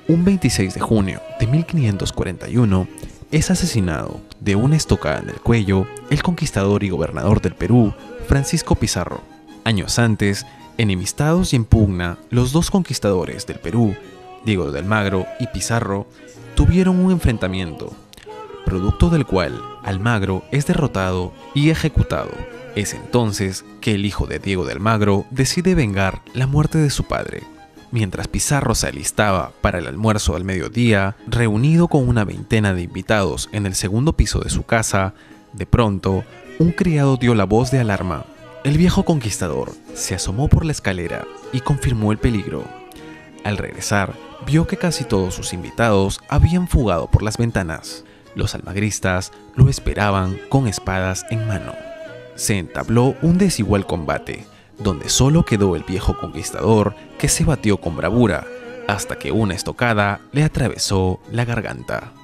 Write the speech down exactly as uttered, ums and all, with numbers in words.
Un veintiséis de junio de mil quinientos cuarenta y uno es asesinado de una estocada en el cuello el conquistador y gobernador del Perú, Francisco Pizarro. Años antes, enemistados y en pugna, los dos conquistadores del Perú, Diego de Almagro y Pizarro, tuvieron un enfrentamiento, producto del cual Almagro es derrotado y ejecutado. Es entonces que el hijo de Diego de Almagro decide vengar la muerte de su padre. Mientras Pizarro se alistaba para el almuerzo al mediodía, reunido con una veintena de invitados en el segundo piso de su casa, de pronto, un criado dio la voz de alarma. El viejo conquistador se asomó por la escalera y confirmó el peligro. Al regresar, vio que casi todos sus invitados habían fugado por las ventanas. Los almagristas lo esperaban con espadas en mano. Se entabló un desigual combate, donde solo quedó el viejo conquistador, que se batió con bravura, hasta que una estocada le atravesó la garganta.